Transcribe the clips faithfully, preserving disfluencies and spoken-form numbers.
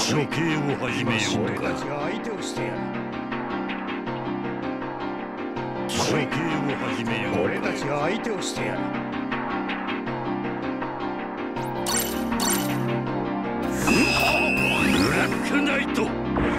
処刑を始めようか。 俺たちが相手をしてやる。 処刑を始めようか。 俺たちが相手をしてやる。 ブラックナイト。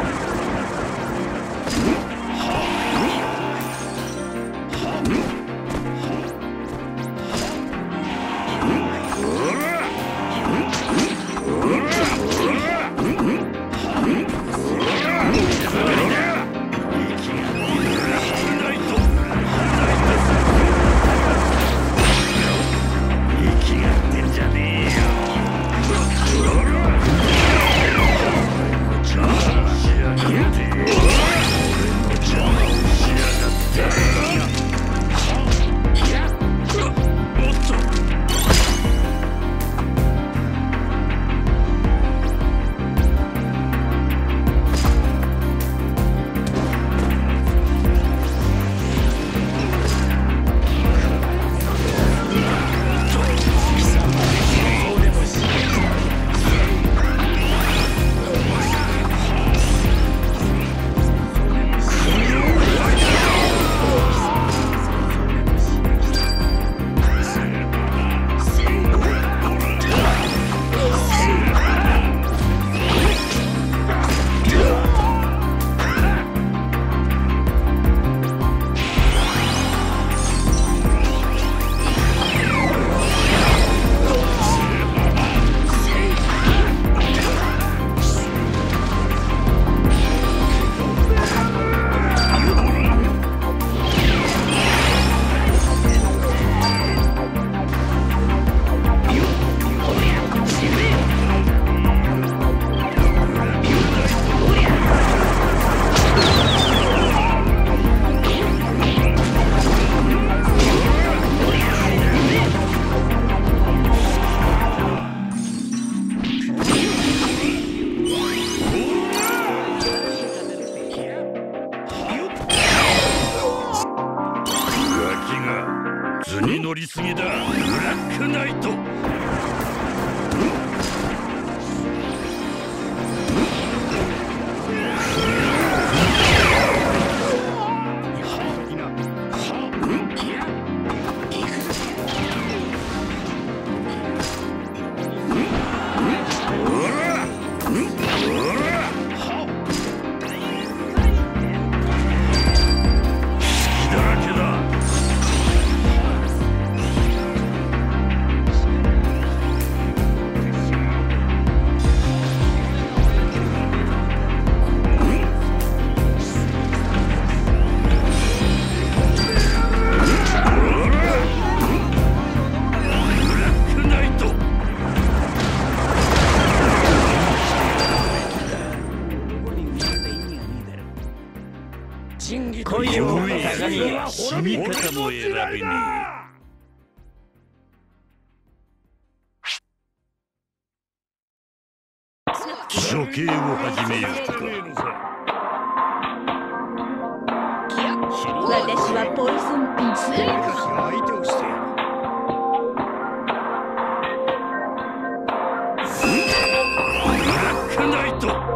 図に乗りすぎだ、ブラックナイト。恋を互いに死に方も選べねえ。処刑を始めようか。 私はポイズンピース。 俺たちが相手をしてやる。 ブラックナイト。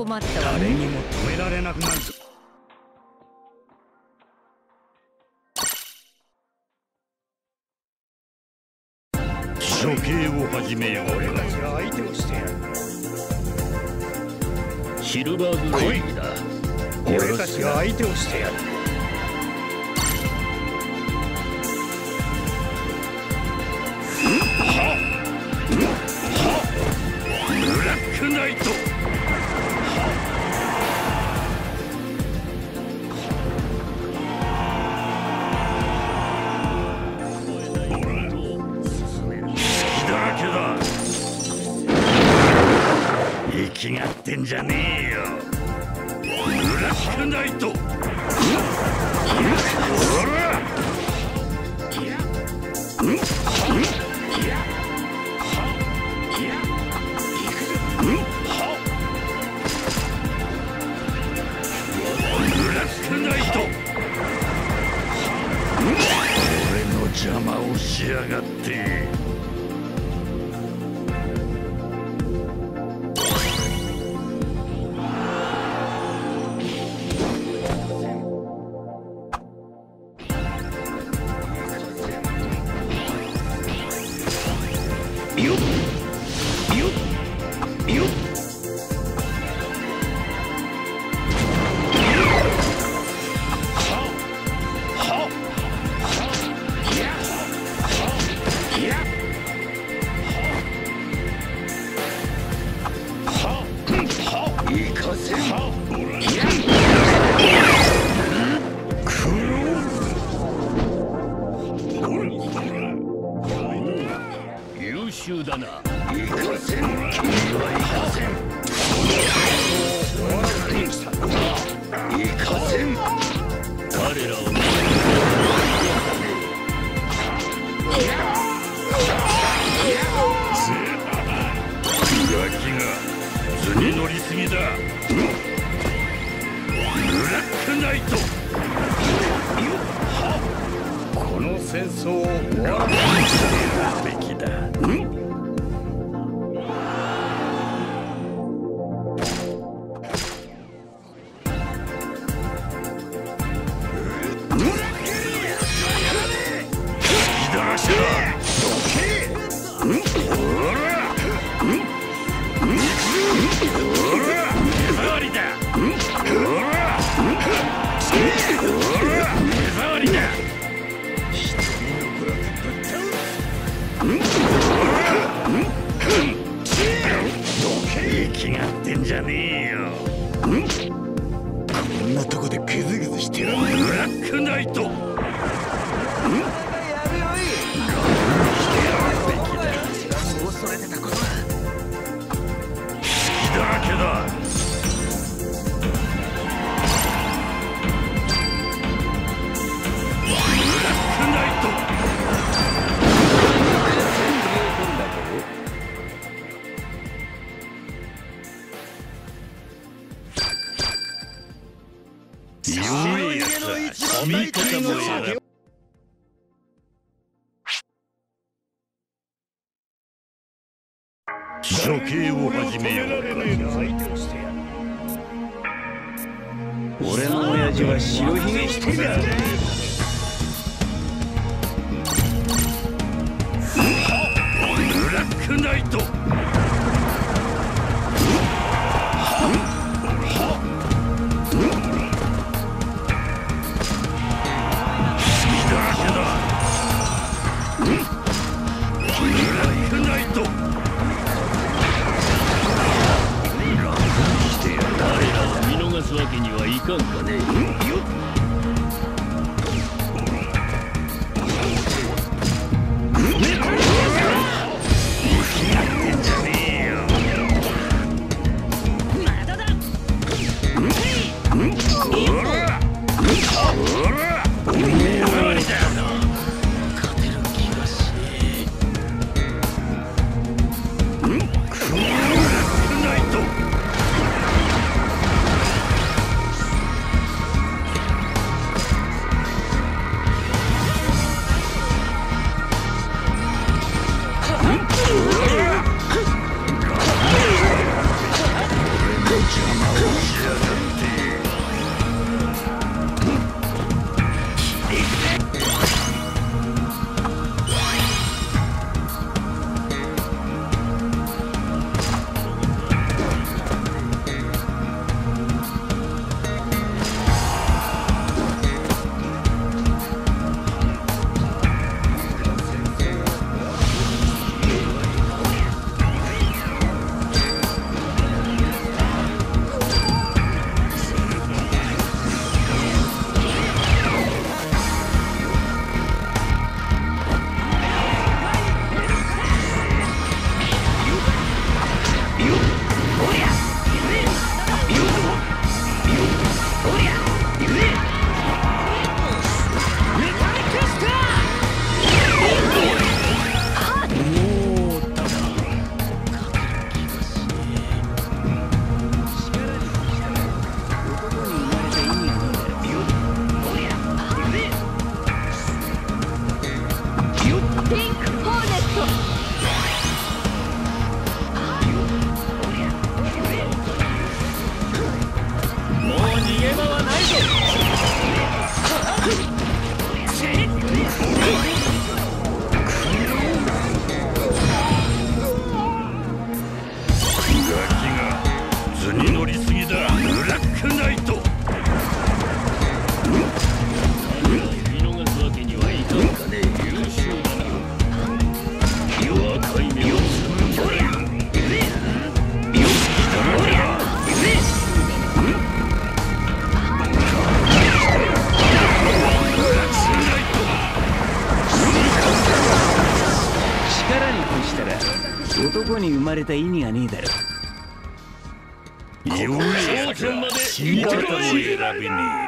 困ったわ誰にね。 も止められなくなるぞ。 処刑を始めよう。 俺たちが相手をしてやる。 シルバーズレイだ。 俺たちが相手をしてやる。 ブラックナイト。生きがってんじゃねえよ。ブラックナイト。ほら。ブラックナイト。俺の邪魔をしやがって。優秀だな。いかせん。君はいかせん。いかせん。彼らを見ガキが図に乗りすぎだ。ブラックナイト。 この戦争を終わらせるべきだ。気がってんじゃねえよ。こんなとこでグズグズしてる。ブラックナイト。恐れてたことだ。血だらけだ。ブラックナイト。弱いやつは見方もやだ。処刑を始めよう。 俺の親父は白ひげしてだ。 ブラックナイト。わけにはいかんかね。 こに生まれた意味がねえだろ。 ようやく死に方も選べねえ。